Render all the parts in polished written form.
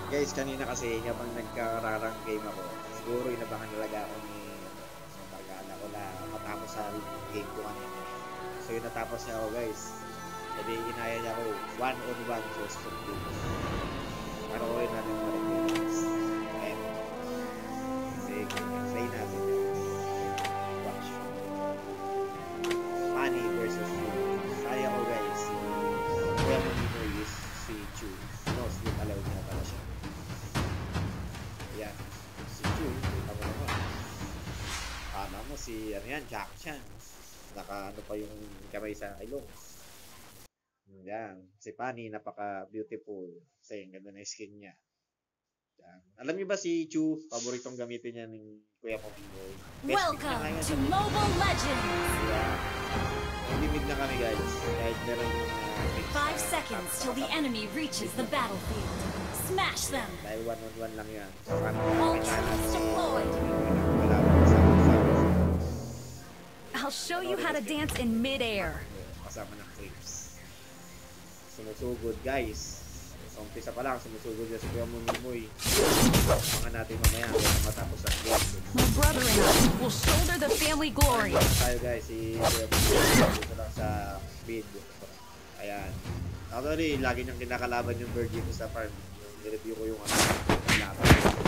Guys, kanina kasi habang nagkararang game ako, siguro inabangan talaga ako ni Bargana ko na matapos sa game ko kanina. So yun natapos niya ako guys. Jadi inaya niya ako 1-on-1 versus 2. Panoorin natin pa rin guys. Ayan. Sige, play natin. Watch. Manny versus Chu. Saya ko guys. Kuya mo dito is si Chu. No, sleep allowed niya pala siya. Ayan. Si Chu, kita mo naman. Kala mo si, ano yan, Jack Chan. Naka, ano pa yung kamay sa ilong. Yan. Si Pani, napaka-beautiful. Kasi ang ganda na yung skin niya. Yan. Alam niyo ba si Chu, paboritong gamitin niya ng Kuya Pokimoy? Welcome to Mobile Legends! Yeah. Limit na kami guys. Kahit meron yung 5 seconds till the enemy reaches the battlefield. Smash them! Dahil 1-on-1 lang yan. So, Ultras deployed! I'll show you how to dance in mid-air. Kasama ng clips. Sumusugod guys. So, umpisa pa lang, sumusugod niya si Kuya Mumimoy. Mga natin mamaya hanggang matapos ang game. My brother and I will shoulder the family glory. Tayo guys, si Kuya Mumimoy dito lang sa speed. Ayan. Actually, lagi niyang kinakalaban yung bird dito sa farm. I-review ko yung ano, laban.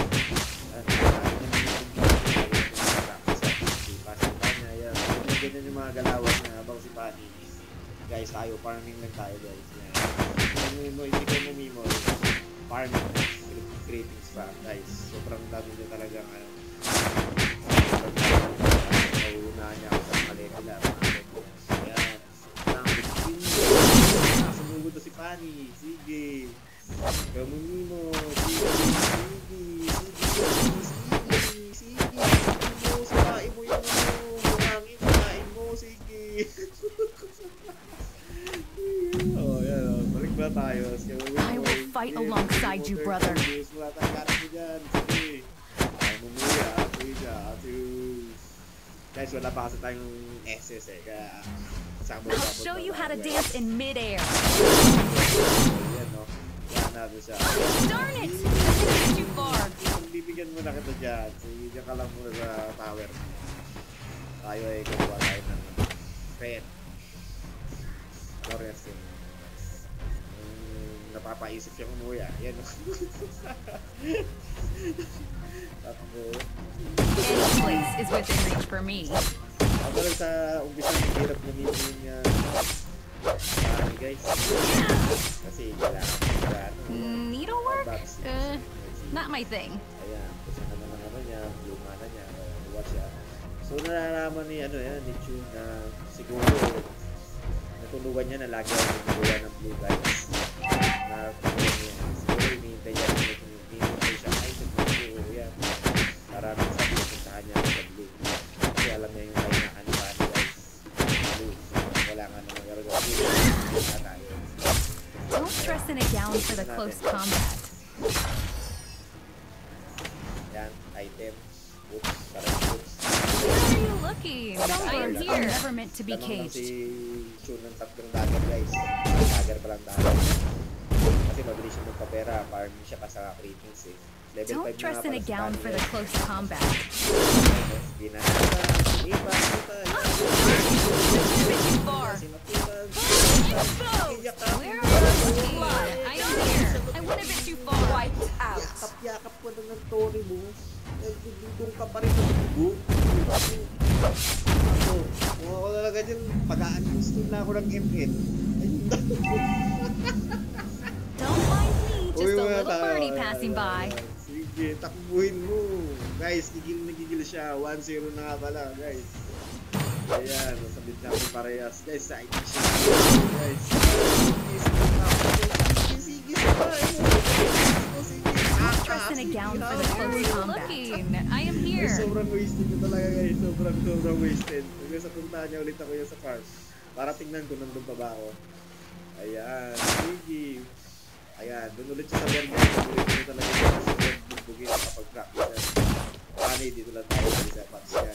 Ayan. Ganyan yung mga galawan niya habang si Pani. Guys, tayo, farming lang tayo guys. Hindi ko mumimo. Farming. Greetings pa guys. Sobrang dami nyo talagang ano. Nauunahan niya ako sa malekula. Ayan. Sumugod na si Pani. Sige. Kamumimo. Sige. Sakain mo yung buhangin. Sakain mo. Sige. Oh, yan. Balik ba tayo? I will fight alongside you, brother. Wala tayong ganas mo dyan. Sige. Ay, mumuya. Guys, wala pa kasi tayong SS eh. Kaya, I'll show you how to dance in mid-air. Yan, no? Yan natin siya. Darn it! That's too far. Bibigyan mo na kita dyan. Sige, dyan ka lang muna sa tower. Tayo ay kukuha tayo ng pen. Glorious yun. Napapaisip siya umuwi ah. Yan, no? Takbo. Any place is within reach for me. Ako lang sa umpisa ng hirap gamitin niya. Guys. Kasi kailangan ko ano. Needlework? Not my thing. Ayan, kasi naman ang ano niya, luma na niya, luwa siya. So nalalaman ni ano yan, ni Chu na siguro natulugan niya na lagi ang nagawa ng blue guys. Na siguro hinihintay niya hinihintay siya ay sa blue yan. Para sa pupuntahan niya sa blue. Kasi alam niya yung kainaan ni Pani guys. Blue. Wala nga naman gagawa. Don't dress in a gown for the close combat. Yan, item. Oops, parang oops. Where are you looking? I am here. Never meant to be caged. Si Chu ng tatlong dagger guys. Dagger pa lang dagger. Kasi mabilis siya magpapera. Farm siya pa sa cratings eh. Level 5 Don't dress in a gown for the close combat. Ginasa. Iba. Where are you looking? I am here. I went a bit too far. Wiped out. Yakap ko na ng Tori mo. Nagdudong ka pa rin sa bugo. Ako, kung ako talaga dyan, pag-a-uninstall na ako ng MN. Don't mind me, just a little birdie passing by. Sige, takbuhin mo. Guys, gigil na gigil siya. 1-0 na nga pala, guys. Ayan, nasabit na ako parehas. Guys, sa IT siya. Guys, sige, Dress in a gown for the close combat. I am here. Sobrang wasted na talaga guys. Sobrang wasted. Hanggang sa puntahan niya ulit ako yung sa farm. Para tingnan ko nandun pa ba ako. Ayan, sige. Ayan, dun ulit siya sa berga. Ulit ko talaga yung sa bugbugin kapag practice. Pani, dito lang tayo sa patch yan.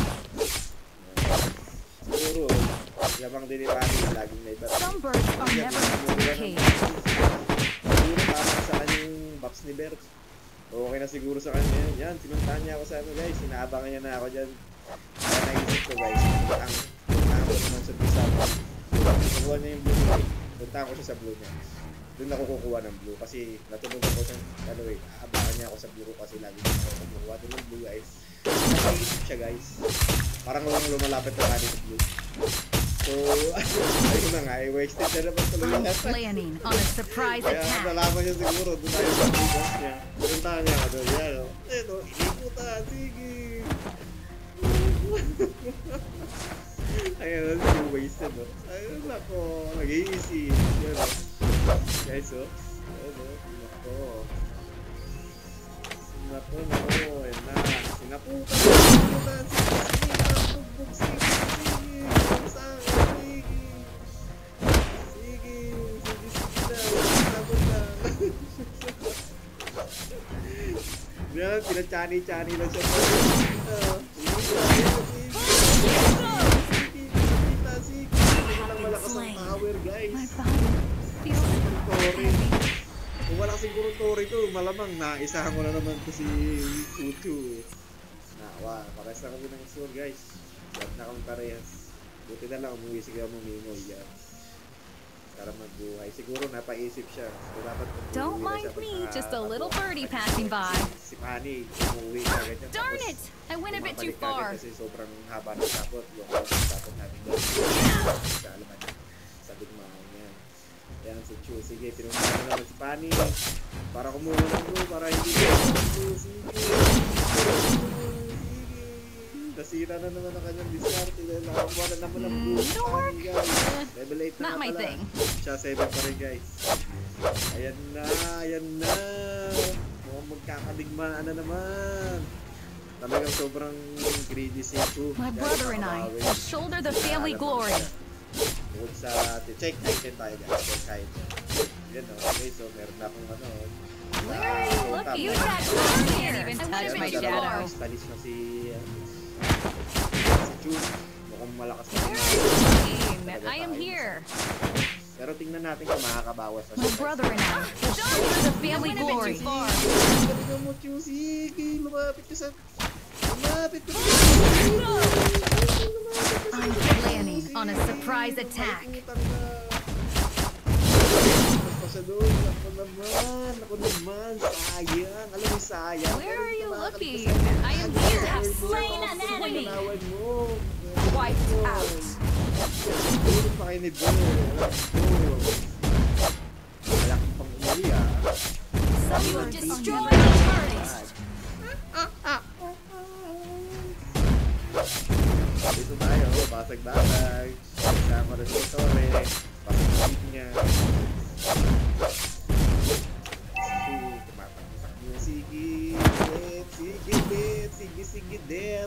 Siguro, yabang din ni Pani, laging na iba. Some birds are never meant to be caged. Siguro parang sa kanyang Paps ni Bert. Okay na siguro sa kanya yan. Yan, pinuntahan niya ako sa ano guys. Sinaabangan niya na ako dyan. Kaya naisip ko guys, puntahan ko naman sa Bizarre. Kukuha niya yung blue niya. Puntahan ko siya sa blue niya. Doon ako kukuha ng blue kasi natulog ako sa ano eh. Aabangan niya ako sa blue kasi lagi niya ako kumukuha doon ng blue guys. Naisip siya guys. Parang lumalapit na kani sa blue. So, ayun na nga, wasted na naman tuloy I'm lahat. planning on a surprise Kaya attack. nalaman niya siguro, doon tayo sa bukas niya. Pinuntahan niya ako doon, yan o. Eto, iniputan, sige. Ayun, si wasted o. Ayun, nako, nag-iisip. Yan o. Guys o. Ayun o, nako. Nako, ayun na. Sinaputan, sinaputan, bugbog, sige. Saan, sige. Sige na. Yan, pinachani-chani lang siya. Sige. Hindi lang malakas ang power, guys. My body feels Tori. Kung wala siguro Tori to, malamang naisahan ko na naman to si Uchu. Nawa, pares na kami ng sword, guys. Lahat na kami parehas. Buti na lang umuwi siguro Muminoy yan. Para magbuhay. Siguro napaisip siya. So, dapat Don't mind me, just a little birdie passing by. Si Pani, umuwi ka ganyan. Darn it! I went a bit too far. Kasi sobrang haba ng sapot. Yung sapot natin doon. Sa alaman niya. Sa digmaan niya. Yan si Chu. Sige, pinuntahan na naman si Pani. Para kumuha ng blue. Para hindi ko. Sige. Nasira na naman ang kanyang discard. Nakakuha na naman ang blue. It'll work. Level 8 na Not my pala. thing. Siya 7 pa rin guys. Ayan na. Mukhang magkakadigmaan na naman. Talagang sobrang greedy si Chu. My brother and I will shoulder the family glory. Bukod sa check item tayo guys. Check item. Yan o. Okay, so meron na akong ano. Where are you looking? You can't even touch my shadow. Stalis na si Chu. Mukhang malakas na. Where are you looking? I am here. Pero tingnan natin kung makakabawas na My siya. brother and I will shoulder the family glory. Galingan mo, Chu. Sige, lumapit ka sa... Lumapit ka sa... I'm planning on a surprise attack. Sa doon, ako naman, sayang. Alam mo, sayang. Where are you looking? I am here. Have slain an enemy. Wiped out. Tulog pa kayo ni Bo. Malaki pang umuli ah. You have destroyed the turret. Dito tayo, basag-basag. Kasama rin si Torre. Pasag-basag niya. Tumatak-tak niya. Sige, det.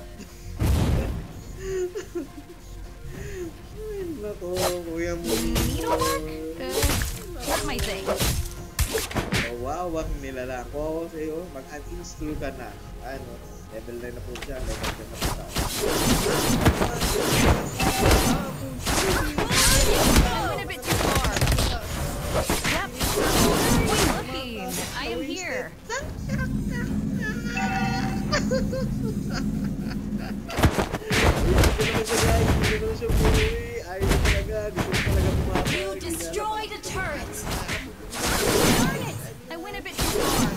Ay, nako, kuya mo. Needlework? Not my thing. Wawang nilalang ko sa'yo. Mag-uninstall ka na. Ano, level 9 na po siya. Level 10 na po tayo. I went a bit too far. Yep. Where are you looking? I am here. You destroyed a turret. Darn it! I went a bit too far.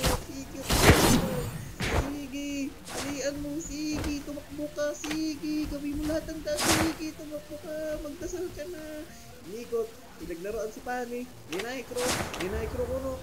Sige, alian mo, sige, tumakbo ka, sige, gawin mo lahat ng daan, sige, tumakbo ka, magdasal ka na. Ikot, pinaglaruan si Pani, Minaikro kuno,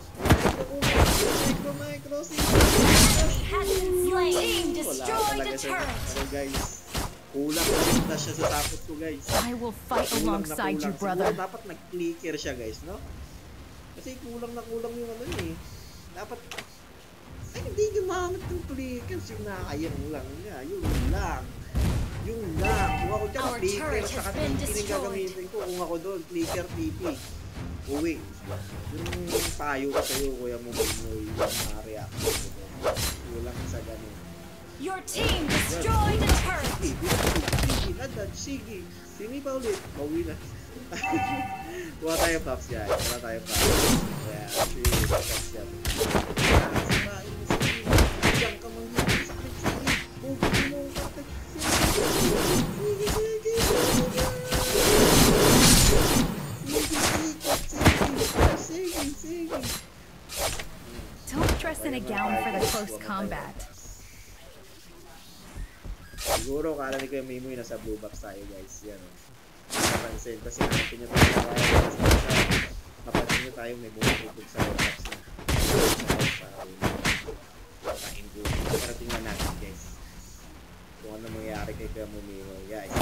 sige. Has been slain. Wala Destroyed talaga a siya. turret. Ano guys, kulang na rin na siya sa tapos ko guys. I will fight alongside you, brother. Siguro dapat nag-clicker siya guys, no? Kasi kulang na kulang yung ano eh. Dapat, ay hindi gumamit ng clickers, yung nakayang lang niya, yun lang. Kung ako dyan, Our clicker, turret sa has been kanina destroyed. gagamitin ko, kung ako doon, clicker TP. Uwi. Yung payo ko sa'yo, kuya mo, yung react ko. Kulang sa ganun. Your team destroyed a turret. Sige, agad, sige. Sini pa ulit, pauwi na. Kuha tayo Pops yan. Kaya, sige, Pops yan. dress in a gown for the close combat. Siguro kala ni Kuya Mimoy nasa blue box tayo guys. Yan o. Napansin. Kasi natin nyo tayo mapansin nyo tayo may bumutubog sa blue box na. Kain ko. Pero tingnan natin guys. Kung ano mangyayari kay Kuya Mimoy. Guys,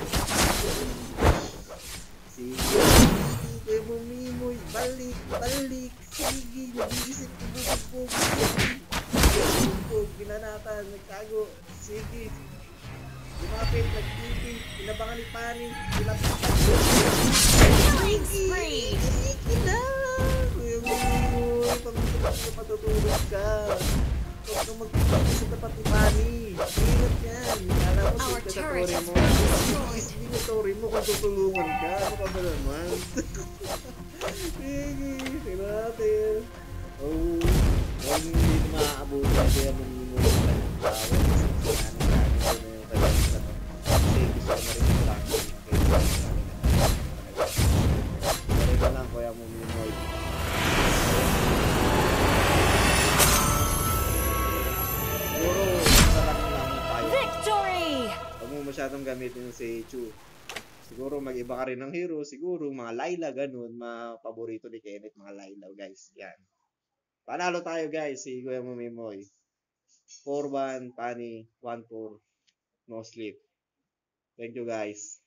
sige Kuya Mimoy. Balik. Sige. Nag-iisip ko bubog. Ginanatan. Nagtago. Sige. Lumapit, nag-TV, inabangan ni Pani, Killing spree! Kuya Mimoy, pag-usap ka matutulog ka. Huwag kang mag-usap sa tapat ni Pani. Ingat yan. Alam mo, Our sweet ka sa turret tori has mo. been destroyed. Hindi na tori mo kung tutulungan ka. Ano ka ba naman? Sige, tingnan natin. Oh, huwag hindi na maaabuti ang Kuya Mimoy. Kuya Mimoy. Siguro, sarap lang tayo. Victory! Huwag mo masyadong gamitin yung Seichu. Siguro mag-iba ka rin ng hero. Siguro mga Layla, ganun. Mga paborito ni Kenneth, mga Layla, guys. Yan. Panalo tayo, guys. Si Kuya Mimoy. 4-1, Pani, 1-4. No sleep. Thank you, guys.